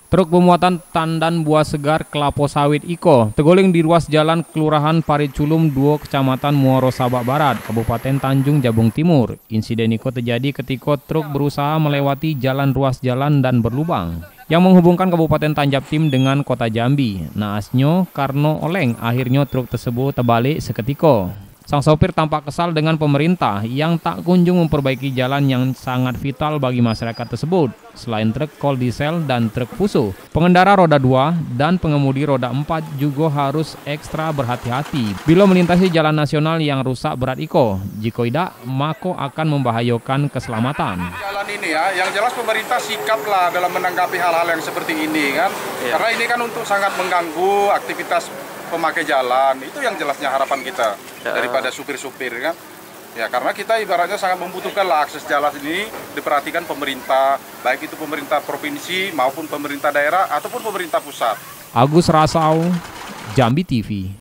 Truk pemuatan tandan buah segar kelapa sawit Iko terguling di ruas jalan Kelurahan Pariculum 2 Kecamatan Muaro Sabak Barat, Kabupaten Tanjung Jabung Timur. Insiden Iko terjadi ketika truk berusaha melewati jalan ruas jalan dan berlubang yang menghubungkan Kabupaten Tanjab Tim dengan Kota Jambi. Naasnya karena oleng, akhirnya truk tersebut terbalik seketika. Sang sopir tampak kesal dengan pemerintah yang tak kunjung memperbaiki jalan yang sangat vital bagi masyarakat tersebut. Selain truk kol diesel dan truk fuso, pengendara roda 2 dan pengemudi roda 4 juga harus ekstra berhati-hati bila melintasi jalan nasional yang rusak berat Iko. Jika tidak, maka akan membahayakan keselamatan. Jalan ini ya, yang jelas pemerintah sikaplah dalam menanggapi hal-hal yang seperti ini kan. Karena ini kan untuk sangat mengganggu aktivitas pemakai jalan, itu yang jelasnya harapan kita daripada supir-supir kan. Ya karena kita ibaratnya sangat membutuhkan lah akses jalan ini diperhatikan pemerintah, baik itu pemerintah provinsi maupun pemerintah daerah ataupun pemerintah pusat. Agus Rasau, Jambi TV.